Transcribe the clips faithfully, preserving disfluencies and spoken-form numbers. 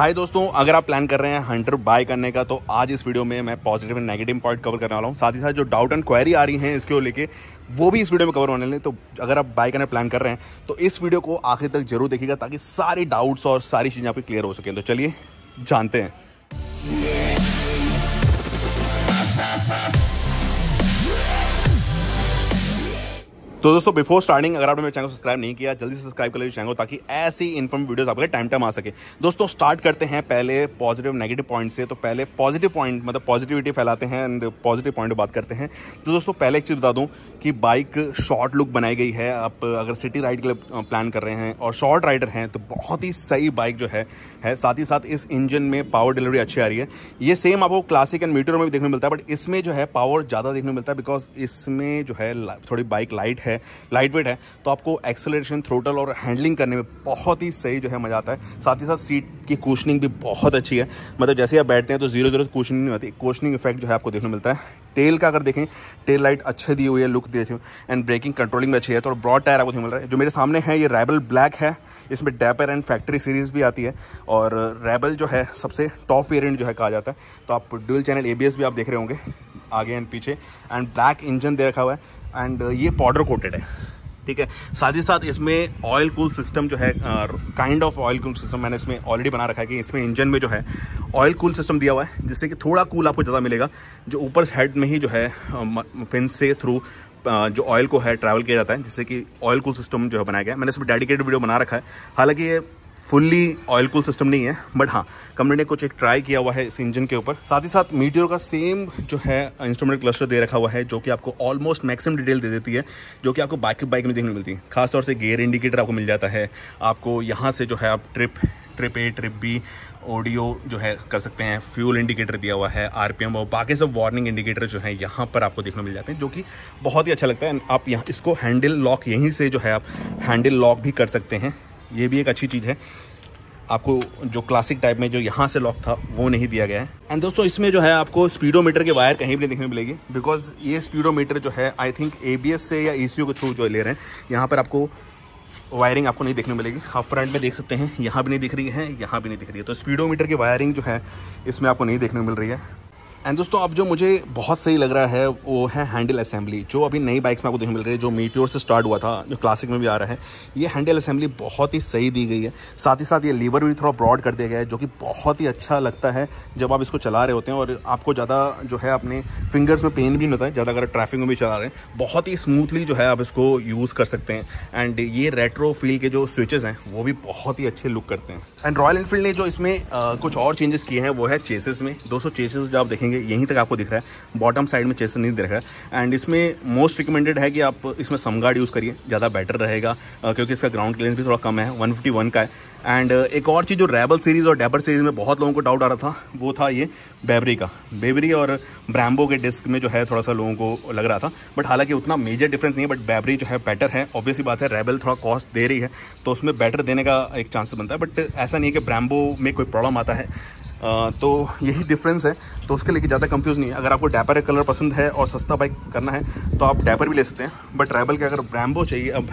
हाय दोस्तों, अगर आप प्लान कर रहे हैं हंटर बाय करने का तो आज इस वीडियो में मैं positive and negative point cover करने वाला हूं। साथ ही साथ जो डाउट एंड क्वेरी आ रही हैं इसको लेके वो भी इस वीडियो में कवर होने वाले। तो अगर आप बाय करने प्लान कर रहे हैं तो इस वीडियो को आखिर तक जरूर देखिएगा ताकि सारी डाउट्स और सारी चीज़ें आपकी क्लियर हो सकें। तो चलिए जानते हैं। तो दोस्तों बिफोर स्टार्टिंग अगर आपने मेरे चैनल को सब्सक्राइब नहीं किया जल्दी से सब्सक्राइब कर लीजिए चैनल को ताकि ऐसी इन्फॉर्म वीडियोस आपके लिए टाइम टाइम आ सके। दोस्तों स्टार्ट करते हैं पहले पॉजिटिव नेगेटिव पॉइंट से। तो पहले पॉजिटिव पॉइंट मतलब पॉजिटिविटी फैलाते हैं एंड पॉजिटिव पॉइंट बात करते हैं। तो दोस्तों पहले एक चीज़ बता दूं कि बाइक शॉर्ट लुक बनाई गई है। आप अगर सिटी राइड के लिए प्लान कर रहे हैं और शॉर्ट राइडर हैं तो बहुत ही सही बाइक जो है है साथ ही साथ इस इंजन में पावर डिलीवरी अच्छी आ रही है। ये सेम आपको क्लासिक एंड मीटियोर में भी देखने मिलता है, बट इसमें जो है पावर ज़्यादा देखने मिलता है बिकॉज इसमें जो है थोड़ी बाइक लाइट है, लाइट वेट है, तो आपको एक्सेलरेशन, थ्रोटल और हैंडलिंग करने में बहुत ही सही जो है मज़ा आता है। साथ ही साथ सीट की कुशनिंग भी बहुत अच्छी है। मतलब जैसे आप बैठते हैं तो जीरो जीरो कुशनिंग नहीं होती, कुशनिंग इफेक्ट जो है आपको देखने मिलता है। टेल का अगर देखें, टेल लाइट अच्छे दी हुई है, लुक दी एंड ब्रेकिंग कंट्रोलिंग भी अच्छी है। तो ब्रॉड टायर आपको मिल रहा है। जो मेरे सामने है ये रेबल ब्लैक है, इसमें डैपर एंड फैक्ट्री सीरीज़ भी आती है और रेबल जो है सबसे टॉप वेरिएंट जो है कहा जाता है। तो आप डुअल चैनल एबीएस भी आप देख रहे होंगे आगे एंड पीछे एंड ब्लैक इंजन दे रखा हुआ है एंड ये पाउडर कोटेड है, ठीक है। साथ ही साथ इसमें ऑयल कूल सिस्टम जो है kind of oil cool system मैंने इसमें ऑलरेडी बना रखा है कि इसमें इंजन में जो है ऑयल कूल सिस्टम दिया हुआ है जिससे कि थोड़ा कूल आपको ज़्यादा मिलेगा। जो ऊपर हेड में ही जो है फिन से थ्रू जो ऑयल को है ट्रैवल किया जाता है जिससे कि ऑयल कूल सिस्टम जो है बनाया गया है। मैंने इसमें डेडिकेटेड वीडियो बना रखा है। हालांकि ये फुल्ली ऑयल कूल सिस्टम नहीं है, बट हाँ कंपनी ने कुछ एक ट्राई किया हुआ है इस इंजन के ऊपर। साथ ही साथ मीटियोर का सेम जो है इंस्ट्रूमेंट क्लस्टर दे रखा हुआ है जो कि आपको ऑलमोस्ट मैक्सिमम डिटेल दे देती है, जो कि आपको बाइक बाइक में देखने को मिलती है। खासतौर से गियर इंडिकेटर आपको मिल जाता है। आपको यहाँ से जो है आप trip trip A trip B audio जो है कर सकते हैं। फ्यूल इंडिकेटर दिया हुआ है, आरपीएम और बाकी सब वार्निंग इंडिकेटर जो है यहाँ पर आपको देखने मिल जाते हैं, जो कि बहुत ही अच्छा लगता है। आप यहाँ इसको हैंडल लॉक यहीं से जो है आप हैंडल लॉक भी कर सकते हैं, ये भी एक अच्छी चीज़ है। आपको जो क्लासिक टाइप में जो यहाँ से लॉक था वो नहीं दिया गया है। एंड दोस्तों इसमें जो है आपको स्पीडोमीटर के वायर कहीं भी नहीं देखने मिलेगी बिकॉज ये स्पीडोमीटर जो है आई थिंक एबीएस से या ईसीयू के थ्रू जो ले रहे हैं। यहाँ पर आपको वायरिंग आपको नहीं देखने मिलेगी। आप फ्रंट में देख सकते हैं, यहाँ भी नहीं दिख रही है, यहाँ भी नहीं दिख रही है। तो स्पीडोमीटर की वायरिंग जो है इसमें आपको नहीं देखने मिल रही है। एंड दोस्तों अब जो मुझे बहुत सही लग रहा है वो है हैंडल असेंबली, जो अभी नई बाइक्स में आपको देखने मिल रही है, जो मीटियोर से स्टार्ट हुआ था, जो क्लासिक में भी आ रहा है। ये हैंडल असेंबली बहुत ही सही दी गई है। साथ ही साथ ये लीवर भी थोड़ा ब्रॉड कर दिया गया है जो कि बहुत ही अच्छा लगता है जब आप इसको चला रहे होते हैं और आपको ज़्यादा जो है अपने फिंगर्स में पेन भी नहीं होता है ज़्यादा अगर ट्रैफिक में भी चला रहे हैं। बहुत ही स्मूथली जो है आप इसको यूज़ कर सकते हैं। एंड ये रेट्रो फील के जो स्विचेस हैं वो भी बहुत ही अच्छे लुक करते हैं। एंड रॉयल एनफील्ड ने जो इसमें आ, कुछ और चेंजेस किए हैं वो है चेसेस में। दोस्तों चेसेस जो आप देखेंगे यहीं तक आपको बॉटम साइड में चेसिस नहीं दिख रहा है। एंड इसमें मोस्ट रिकमेंडेड है कि आप इसमें समगार्ड यूज़ करिए, ज़्यादा बेटर रहेगा क्योंकि इसका ग्राउंड क्लियरेंस भी थोड़ा कम है, वन फिफ्टी वन का है। एंड एक और चीज़ जो रेबल सीरीज़ और डैपर सीरीज़ में बहुत लोगों को डाउट आ रहा था वो था ये बेवरी का। बेवरी और ब्रैम्बो के डिस्क में जो है थोड़ा सा लोगों को लग रहा था, बट हालांकि उतना मेजर डिफरेंस नहीं है। बट बेवरी जो है बेटर है, ऑब्वियसली बात है। रेबल थोड़ा कॉस्ट दे रही है तो उसमें बेटर देने का एक चांस बनता है, बट ऐसा नहीं है कि ब्रैम्बो में कोई प्रॉब्लम आता है। Uh, तो यही डिफरेंस है, तो उसके लिए ज़्यादा कंफ्यूज नहीं है। अगर आपको डैपर कलर पसंद है और सस्ता बाइक करना है तो आप डैपर भी ले सकते हैं, बट रेबल के अगर ब्रैम्बो चाहिए, अब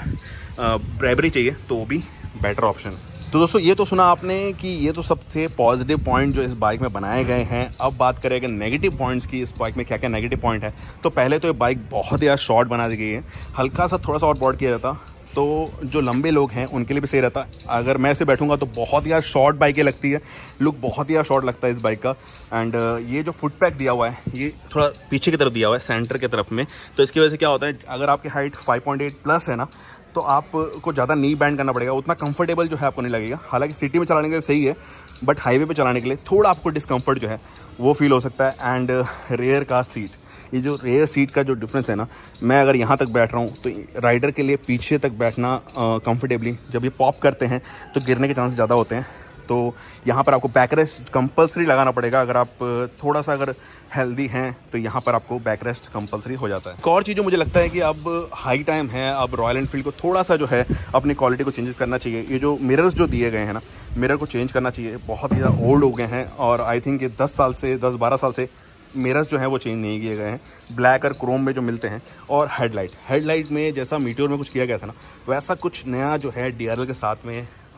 ब्रेबरी चाहिए तो वो भी बेटर ऑप्शन है। तो दोस्तों ये तो सुना आपने कि ये तो सबसे पॉजिटिव पॉइंट जो इस बाइक में बनाए गए हैं। अब बात करें अगर नेगेटिव पॉइंट्स की, इस बाइक में क्या क्या नेगेटिव पॉइंट है। तो पहले तो ये बाइक बहुत ज़्यादा शॉर्ट बना दी गई है, हल्का सा थोड़ा सा और ब्रॉड किया जाता तो जो लंबे लोग हैं उनके लिए भी सही रहता। अगर मैं ऐसे बैठूंगा तो बहुत ही शॉर्ट बाइकें लगती है, लुक बहुत ही शॉर्ट लगता है इस बाइक का। एंड ये जो फुट पैक दिया हुआ है ये थोड़ा पीछे की तरफ दिया हुआ है, सेंटर की तरफ में, तो इसकी वजह से क्या होता है अगर आपकी height five point eight plus है ना तो आपको ज़्यादा नी बैंड करना पड़ेगा, उतना कंफर्टेबल जो है आपको नहीं लगेगा। हालांकि सिटी में चलाने के लिए सही है, बट हाईवे पे चलाने के लिए थोड़ा आपको डिस्कम्फर्ट जो है वो फील हो सकता है। एंड रेयर का सीट, ये जो रेयर सीट का जो डिफरेंस है ना, मैं अगर यहाँ तक बैठ रहा हूँ तो राइडर के लिए पीछे तक बैठना कंफर्टेबली, जब ये पॉप करते हैं तो गिरने के चांस ज़्यादा होते हैं। तो यहाँ पर आपको बैक रेस्ट कंपलसरी लगाना पड़ेगा। अगर आप थोड़ा सा अगर हेल्दी हैं तो यहाँ पर आपको बैक रेस्ट कंपलसरी हो जाता है। एक और चीज़ जो मुझे लगता है कि अब हाई टाइम है, अब रॉयल एनफील्ड को थोड़ा सा जो है अपनी क्वालिटी को चेंजेस करना चाहिए। ये जो मिरर्स जो दिए गए हैं ना, मिरर को चेंज करना चाहिए। बहुत ही ज़्यादा ओल्ड हो गए हैं और आई थिंक ये दस साल से दस बारह साल से मिरर्स जो हैं वो चेंज नहीं किए गए हैं। ब्लैक और क्रोम में जो मिलते हैं। और हेडलाइट हेडलाइट में जैसा मीटियोर में कुछ किया गया था ना, वैसा कुछ नया जो है डी आर एल के साथ में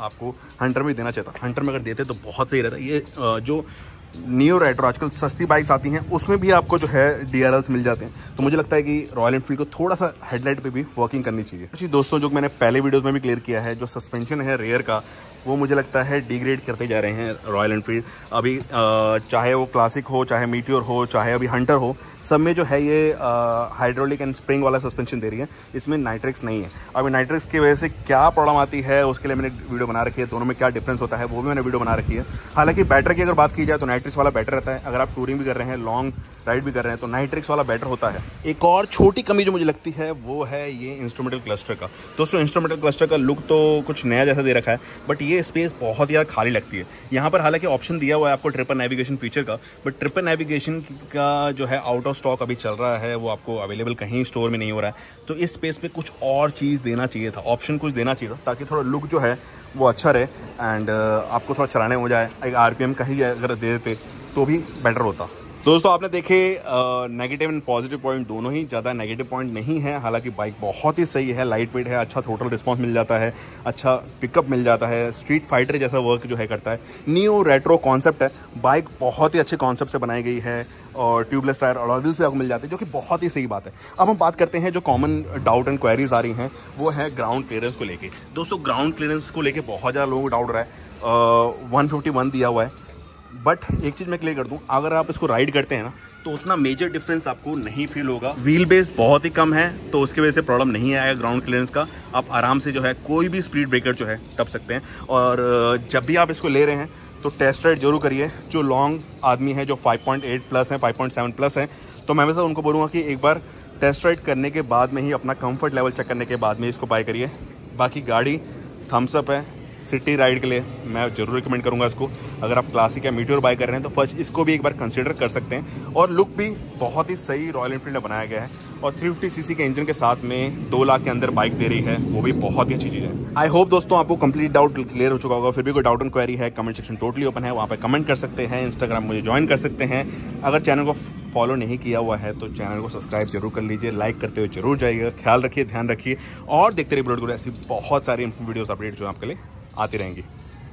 आपको हंटर में देना चाहिए था। हंटर में अगर देते तो बहुत सही रहता। ये जो नियो रेट्रो आजकल सस्ती बाइक्स आती हैं उसमें भी आपको जो है डी आर एल्स मिल जाते हैं। तो मुझे लगता है कि रॉयल एनफील्ड को थोड़ा सा हेडलाइट पे भी वर्किंग करनी चाहिए। जी दोस्तों, जो मैंने पहले वीडियोस में भी क्लियर किया है, जो सस्पेंशन है रेयर का वो मुझे लगता है डिग्रेड करते जा रहे हैं रॉयल एनफील्ड। अभी चाहे वो क्लासिक हो, चाहे मीटियोर हो, चाहे अभी हंटर हो, सब में जो है ये हाइड्रोलिक एंड स्प्रिंग वाला सस्पेंशन दे रही है। इसमें नाइट्रिक्स नहीं है। अभी नाइट्रिक्स की वजह से क्या प्रॉब्लम आती है उसके लिए मैंने वीडियो बना रखी है। दोनों में क्या डिफरेंस होता है वो भी मैंने वीडियो बना रखी है। हालांकि बैटर की अगर बात की जाए तो नाइट्रिक्स वाला बेटर रहता है। अगर आप टूरिंग भी कर रहे हैं, लॉन्ग राइड भी कर रहे हैं, तो नाइट्रिक्स वाला बेटर होता है। एक और छोटी कमी जो मुझे लगती है वो है ये इंस्ट्रूमेंटल क्लस्टर का। दोस्तों इंस्ट्रूमेंटल क्लस्टर का लुक तो कुछ नया जैसा दे रखा है, बट ये स्पेस बहुत यार खाली लगती है। यहाँ पर हालांकि ऑप्शन दिया हुआ है आपको ट्रिपल नेविगेशन फीचर का, बट ट्रिपल नेविगेशन का जो है आउट ऑफ स्टॉक अभी चल रहा है, वो आपको अवेलेबल कहीं स्टोर में नहीं हो रहा है। तो इस स्पेस पे कुछ और चीज़ देना चाहिए था, ऑप्शन कुछ देना चाहिए था, ताकि थोड़ा लुक जो है वो अच्छा रहे एंड आपको थोड़ा चलाने हो जाए। एक आर पी एम का ही अगर दे देते तो भी बेटर होता। तो दोस्तों आपने देखे नेगेटिव एंड पॉजिटिव पॉइंट दोनों ही। ज़्यादा नेगेटिव पॉइंट नहीं है। हालांकि बाइक बहुत ही सही है, लाइट वेट है, अच्छा थ्रोटल रिस्पांस मिल जाता है, अच्छा पिकअप मिल जाता है, स्ट्रीट फाइटर जैसा वर्क जो है करता है। नियो रेट्रो कॉन्सेप्ट है, बाइक बहुत ही अच्छे कॉन्सेप्ट से बनाई गई है और ट्यूबलेस टायर अलॉय व्हील्स भी आपको मिल जाते हैं, जो कि बहुत ही सही बात है। अब हम बात करते हैं जो कॉमन डाउट एंड क्वेरीज आ रही हैं, वो है ग्राउंड क्लियरेंस को लेके। दोस्तों ग्राउंड क्लियरेंस को लेके बहुत ज़्यादा लोगों को डाउट रहा है। वन फिफ्टी वन दिया हुआ है, बट एक चीज़ मैं क्लियर कर दूं, अगर आप इसको राइड करते हैं ना तो उतना मेजर डिफरेंस आपको नहीं फील होगा। व्हील बेस बहुत ही कम है तो उसकी वजह से प्रॉब्लम नहीं आएगा ग्राउंड क्लियरेंस का। आप आराम से जो है कोई भी स्पीड ब्रेकर जो है टप सकते हैं। और जब भी आप इसको ले रहे हैं तो टेस्ट राइड जरूर करिए। जो लॉन्ग आदमी है, जो फाइव पॉइंट एट प्लस है, फाइव पॉइंट सेवन प्लस है, तो मैं वैसे उनको बोलूँगा कि एक बार टेस्ट राइड करने के बाद में ही, अपना कंफर्ट लेवल चेक करने के बाद में इसको बाय करिए। बाकी गाड़ी थम्स अप है सिटी राइड के लिए, मैं जरूर रिकमेंड करूंगा इसको। अगर आप क्लासिक या मीटियोर बाय कर रहे हैं तो फर्स्ट इसको भी एक बार कंसीडर कर सकते हैं। और लुक भी बहुत ही सही रॉयल एनफील्ड में बनाया गया है और थ्री फिफ्टी सीसी के इंजन के साथ में दो लाख के अंदर बाइक दे रही है, वो भी बहुत ही अच्छी चीज़ है। आई होप दोस्तों आपको कंप्लीट डाउट क्लियर हो चुका होगा। फिर भी कोई डाउट एंड क्वेरी है, कमेंट सेक्शन टोटली ओपन है, वहाँ पर कमेंट कर सकते हैं। इंस्टाग्राम मुझे ज्वाइन कर सकते हैं। अगर चैनल को फॉलो नहीं किया हुआ है तो चैनल को सब्सक्राइब जरूर कर लीजिए, लाइक करते हुए जरूर जाइएगा। ख्याल रखिए, ध्यान रखिए और देखते रहिए ब्लॉग। ऐसी बहुत सारी वीडियोस अपडेट जो आपके लिए आती रहेंगी।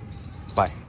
बाय।